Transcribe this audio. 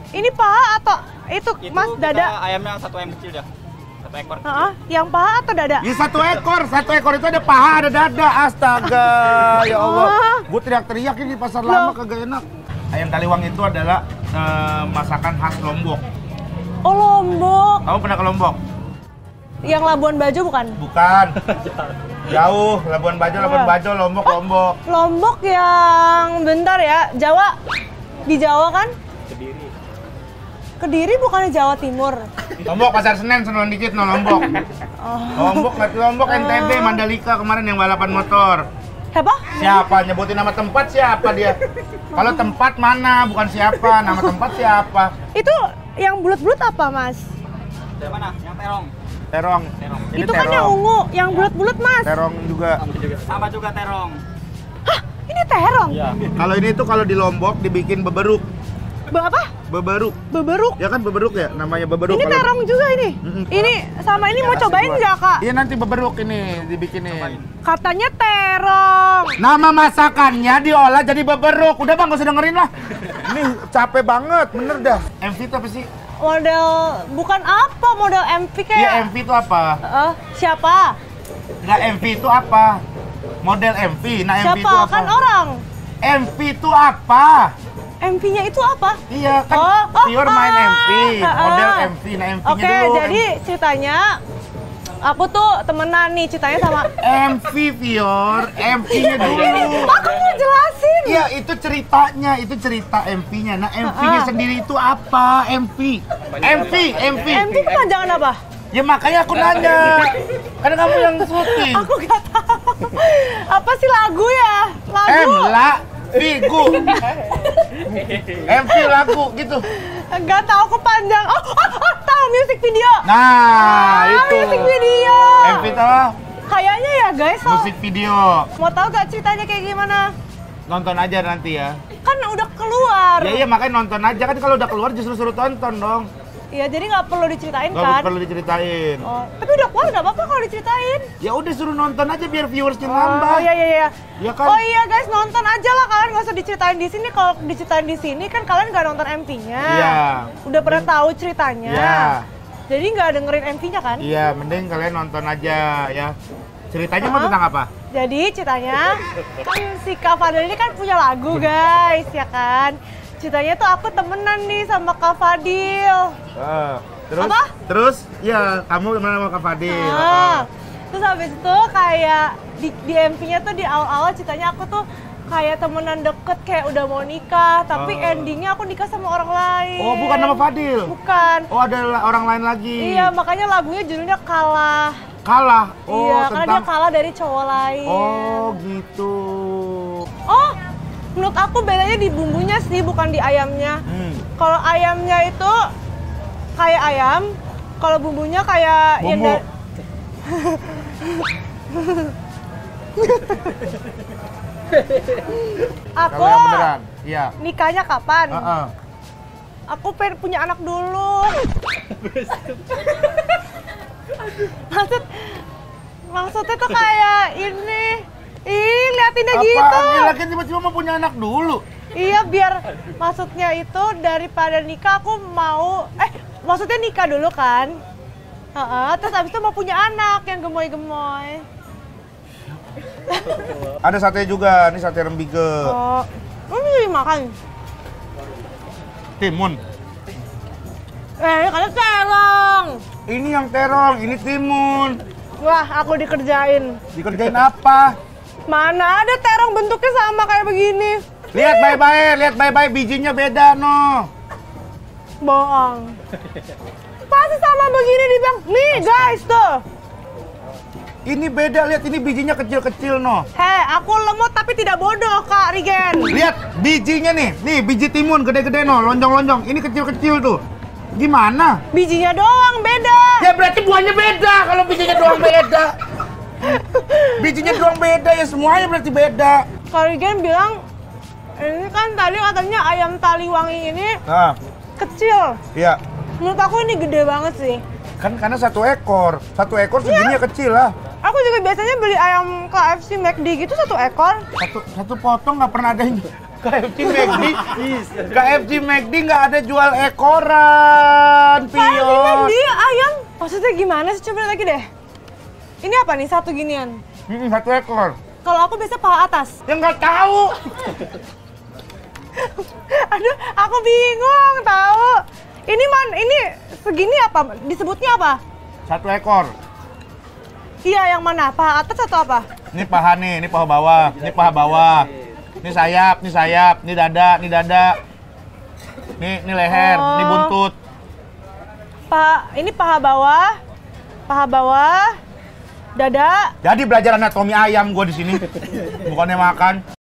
Ini paha atau itu Mas dada? Ayamnya satu ayam kecil dah. Satu ekor. Yang paha atau dada? Ya satu ekor itu ada paha, ada dada. Astaga, ya Allah. Gue teriak-teriak ini di pasar lama kagak enak. Ayam taliwang itu adalah masakan khas Lombok. Oh, Lombok. Kamu pernah ke Lombok? Yang Labuan Bajo bukan? Bukan. Jauh, Labuan Bajo, Lombok, Lombok. Lombok yang bentar ya, Jawa. Di Jawa kan? Kediri. Kediri bukannya Jawa Timur. Lombok Pasar Senen, Senen dikit no Lombok. Lombok, NTB, Mandalika kemarin yang balapan motor. Apa? Siapa? Nyebutin nama tempat siapa dia? Kalau tempat mana? Bukan siapa, nama tempat siapa? Itu yang bulat-bulat apa, Mas? Yang mana? Yang terong. Terong. Ini itu kan terong. yang ungu, yang bulat-bulat, Mas. Terong juga. Sama juga terong. Hah? Ini terong? Iya. Kalau ini tuh kalau di Lombok dibikin beberuk. Apa? Beberuk. Beberuk? Ya kan beberuk ya, namanya beberuk. Ini terong juga ini? Ini sama ini mau cobain nggak, Kak? Iya nanti beberuk ini dibikinin. Katanya terong. Nama masakannya diolah jadi beberuk. Udah bang, gak usah dengerin lah. Ini capek banget, bener dah. MV itu apa sih? Model, bukan apa, model MV kayak... Iya, MV itu apa? Siapa? Nggak, MV itu apa? Model MV, nah MV Siapa? itu apa? Kan orang. MV itu apa? MV-nya itu apa? Iya, kan Pure main MV, model MV, nah MV-nya Oke, dulu. jadi ceritanya, aku tuh temenan nih ceritanya sama... MV, Pure, MV-nya dulu. Aku mau jelasin. Iya, itu ceritanya, itu cerita MV-nya. Nah, MV-nya sendiri itu apa? MV. MV kepanjangan apa? Ya makanya aku nanya. Karena kamu yang syuting. Aku gak tahu. Apa sih lagu ya? Vigu. MV lagu gitu. Gak tahu kepanjang. Tahu music video. Nah, itu. Music video. MV itu apa? Kayaknya ya guys. Musik video. Mau tahu gak ceritanya kayak gimana? Nonton aja nanti ya. Kan udah keluar. Ya iya makanya nonton aja kan kalau udah keluar justru suruh tonton dong. Iya, jadi nggak perlu diceritain Nggak kan? perlu diceritain. Oh, tapi udah keluar nggak apa-apa kalau diceritain. Ya udah suruh nonton aja biar viewersnya nambah. Oh iya. Ya kan? Oh iya guys, nonton aja lah kalian, nggak usah diceritain di sini. Kalau diceritain di sini kan kalian nggak nonton MV-nya. Iya. Udah pernah tahu ceritanya. Iya. Jadi nggak dengerin MV-nya kan? Iya, mending kalian nonton aja ya. Ceritanya mau tentang apa? Jadi ceritanya kan si Kak Fadil ini kan punya lagu guys, ya kan? Ceritanya tuh aku temenan nih sama Kak Fadil. Terus? Apa? Terus, ya kamu temenan sama Kak Fadil. Terus habis itu kayak di MV-nya tuh di awal-awal ceritanya aku tuh kayak temenan deket, kayak udah mau nikah, tapi endingnya aku nikah sama orang lain. Oh, bukan nama Fadil? Bukan. Oh, ada orang lain lagi? Iya, makanya lagunya judulnya Kalah. Kalah? Oh, iya, karena dia kalah dari cowok lain. Oh, gitu. Oh, menurut aku bedanya di bumbunya sih, bukan di ayamnya. Kalau ayamnya itu kayak ayam, kalau bumbunya kayak Bumbu. Aku Kalau yang beneran, iya. nikahnya kapan? Aku Aku pengen punya anak dulu. Maksudnya tuh kayak ini. Ih, liatin aja gitu. Apaan? Lagi tiba-tiba mau punya anak dulu? Iya, biar maksudnya itu daripada nikah aku mau maksudnya nikah dulu kan. Terus abis itu mau punya anak yang gemoy-gemoy. Ada sate juga, ini sate rembige. Oh, ini dimakan. Timun. Katanya terong. Ini yang terong, ini timun. Wah, aku dikerjain. Dikerjain apa? Mana ada terong bentuknya sama kayak begini. Lihat baik-baik, bijinya beda no. Bohong. Pasti sama begini dibilang. Nih guys tuh. Ini beda, lihat ini bijinya kecil-kecil no. Aku lemot tapi tidak bodoh Kak Rigen. Lihat bijinya nih biji timun gede-gede no, lonjong-lonjong. Ini kecil-kecil tuh. Gimana? Bijinya doang beda. Ya berarti buahnya beda kalau bijinya doang beda. Bijinya doang beda ya semuanya berarti beda. Kak Rigen bilang ini kan tadi katanya ayam taliwangi ini kecil. Iya. Menurut aku ini gede banget sih. Kan karena satu ekor segininya kecil lah. Aku juga biasanya beli ayam KFC McD gitu satu ekor. Satu potong nggak pernah ada ini. KFC McD. KFC McD nggak ada jual ekoran, KFC Pion. McD ayam. Maksudnya gimana sih? Coba lihat lagi deh. Ini apa nih? Satu ginian. Satu ekor. Kalau aku biasa paha atas. Ya nggak tahu. Aduh, aku bingung tahu. Ini segini apa? Disebutnya apa? Satu ekor. Iya, yang mana? Paha atas atau apa? Ini paha nih, ini paha bawah, ini paha bawah. Ini sayap, ini dada, ini dada. Ini leher, ini buntut. Ini paha bawah, dada. Jadi belajar anatomi ayam gua di sini. Bukannya makan.